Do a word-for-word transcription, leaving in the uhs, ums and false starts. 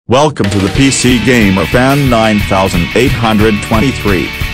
Welcome to the P C Gamer Fan nine eight two three.